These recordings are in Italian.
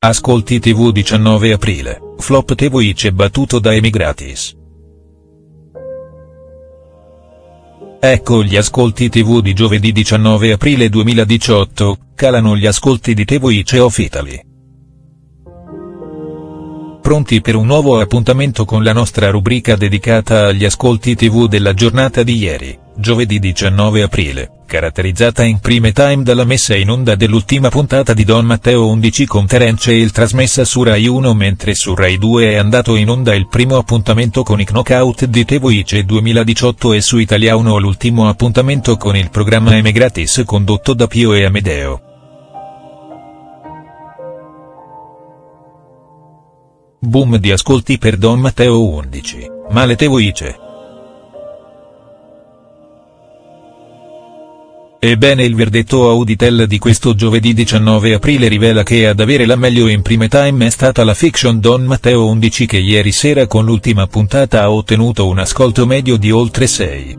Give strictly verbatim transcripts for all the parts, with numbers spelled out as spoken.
Ascolti tivù diciannove aprile, flop T V I C battuto da Emigratis. Ecco gli ascolti tivù di giovedì diciannove aprile duemiladiciotto, calano gli ascolti di T V I C of Italy. Pronti per un nuovo appuntamento con la nostra rubrica dedicata agli ascolti tivù della giornata di ieri, giovedì diciannove aprile, caratterizzata in prime time dalla messa in onda dell'ultima puntata di Don Matteo undici con Terence Hill trasmessa su Rai uno, mentre su Rai due è andato in onda il primo appuntamento con i Knockout di T V I C duemiladiciotto e su Italia uno l'ultimo appuntamento con il programma Emigratis condotto da Pio e Amedeo. Boom di ascolti per Don Matteo undici, male T V I C. Ebbene, il verdetto Auditel di questo giovedì diciannove aprile rivela che ad avere la meglio in prime time è stata la fiction Don Matteo undici, che ieri sera con l'ultima puntata ha ottenuto un ascolto medio di oltre sei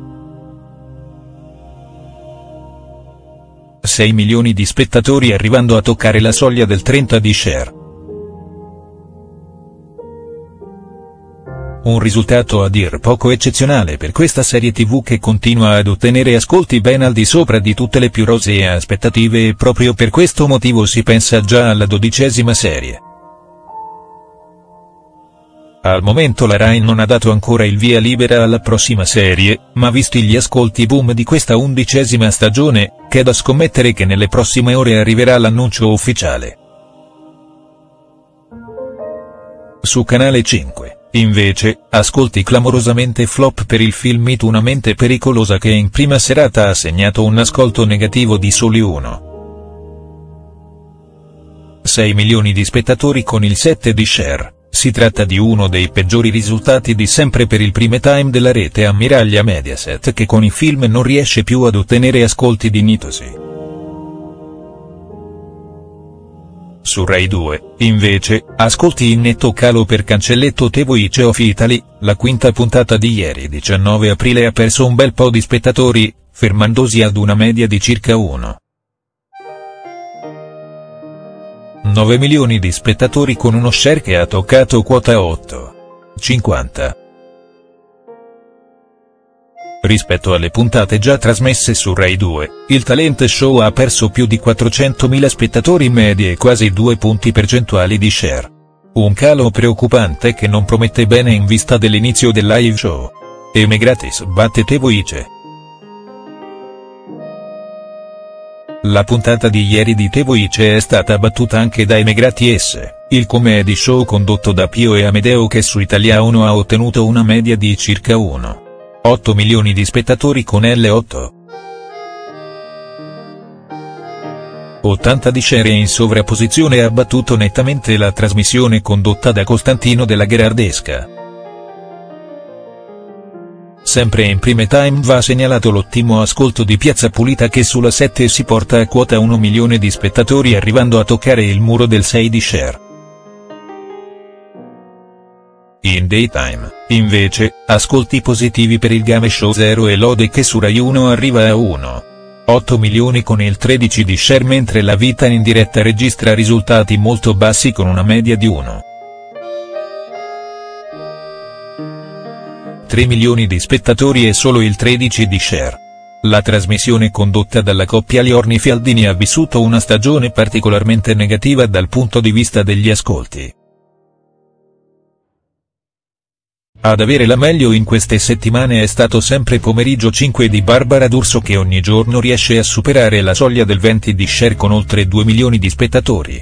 milioni di spettatori, arrivando a toccare la soglia del trenta di share. Un risultato a dir poco eccezionale per questa serie tivù, che continua ad ottenere ascolti ben al di sopra di tutte le più rosee aspettative, e proprio per questo motivo si pensa già alla dodicesima serie. Al momento la Rai non ha dato ancora il via libera alla prossima serie, ma visti gli ascolti boom di questa undicesima stagione, c'è da scommettere che nelle prossime ore arriverà l'annuncio ufficiale. Su Canale cinque. Invece, ascolti clamorosamente flop per il film It, una mente pericolosa, che in prima serata ha segnato un ascolto negativo di soli uno virgola sei milioni di spettatori con il sette di share. Si tratta di uno dei peggiori risultati di sempre per il prime time della rete ammiraglia Mediaset, che con i film non riesce più ad ottenere ascolti dignitosi. Su Rai due, invece, ascolti in netto calo per Cancelletto T V I C of Italy. La quinta puntata di ieri diciannove aprile ha perso un bel po' di spettatori, fermandosi ad una media di circa uno virgola nove milioni di spettatori, con uno share che ha toccato quota otto virgola cinquanta. Rispetto alle puntate già trasmesse su Rai due, il talent show ha perso più di quattrocentomila spettatori in media e quasi due punti percentuali di share. Un calo preoccupante che non promette bene in vista dell'inizio del live show. Emigratis batte T V I C. La puntata di ieri di T V I C è stata battuta anche da Emigratis, il comedy show condotto da Pio e Amedeo, che su Italia uno ha ottenuto una media di circa uno virgola otto milioni di spettatori con L otto virgola ottanta di share, e in sovrapposizione ha battuto nettamente la trasmissione condotta da Costantino della Gherardesca. Sempre in prime time va segnalato l'ottimo ascolto di Piazza Pulita, che sulla sette si porta a quota un milione di spettatori, arrivando a toccare il muro del sei di share. In daytime, invece, ascolti positivi per il game show Zero e Lode, che su Rai uno arriva a uno virgola otto milioni con il tredici di share, mentre La Vita in diretta registra risultati molto bassi con una media di uno virgola tre milioni di spettatori e solo il tredici di share. La trasmissione condotta dalla coppia Liorni Fialdini ha vissuto una stagione particolarmente negativa dal punto di vista degli ascolti. Ad avere la meglio in queste settimane è stato sempre Pomeriggio cinque di Barbara D'Urso, che ogni giorno riesce a superare la soglia del venti di share con oltre due milioni di spettatori.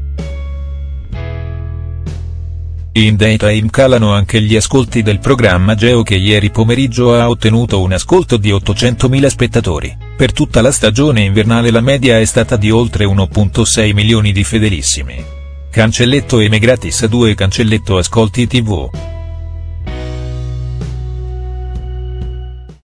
In daytime calano anche gli ascolti del programma Geo, che ieri pomeriggio ha ottenuto un ascolto di ottocentomila spettatori. Per tutta la stagione invernale la media è stata di oltre uno virgola sei milioni di fedelissimi. Cancelletto Emigratis due Cancelletto ascolti tivù.